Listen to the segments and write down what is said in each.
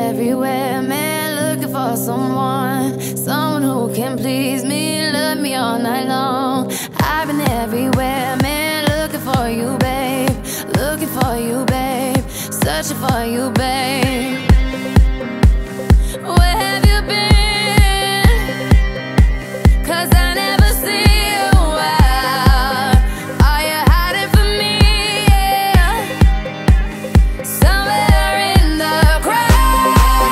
everywhere, man, looking for someone who can please me, love me all night long. I've been everywhere, man, looking for you, babe, looking for you, babe, searching for you, babe. Where have you been? 'Cause I never see you out. Are you hiding from me? Yeah. Somewhere in the crowd.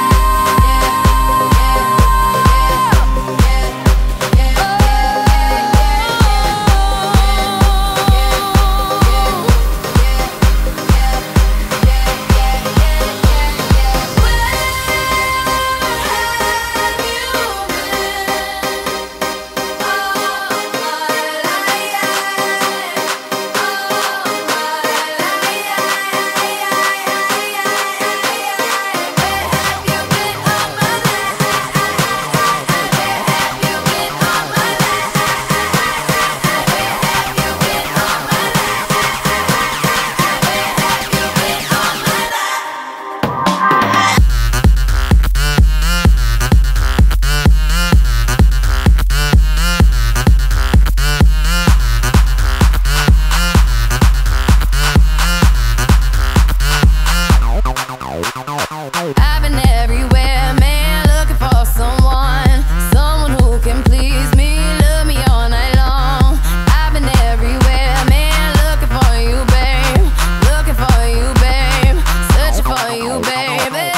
I've been everywhere, man, looking for someone who can please me, love me all night long. I've been everywhere, man, looking for you, babe, looking for you, babe, searching for you, baby.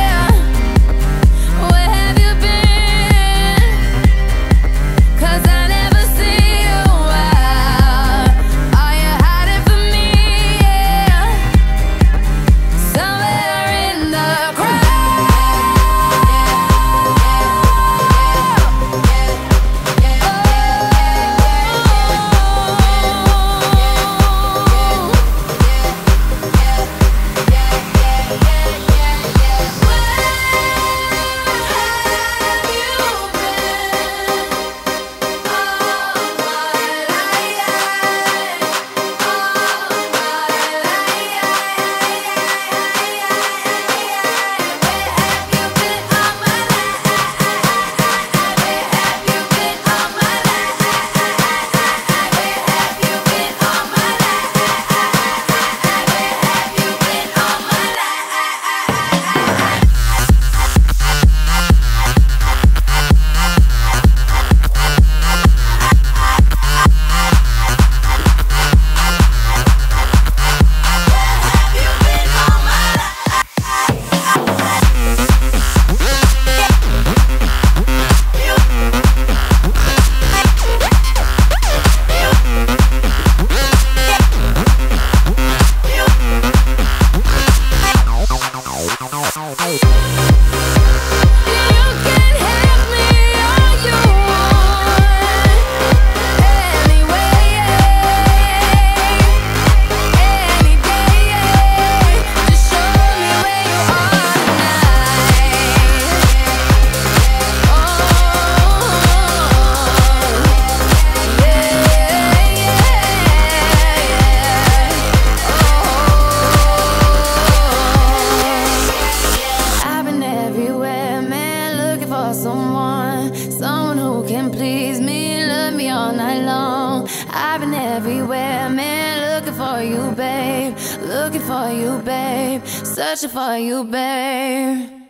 Where have you been? 'Cause I never see you out. Are you hiding from me? Yeah. Somewhere in the someone who can please me, love me all night long. I've been everywhere, man, looking for you, babe, looking for you, babe, searching for you, babe.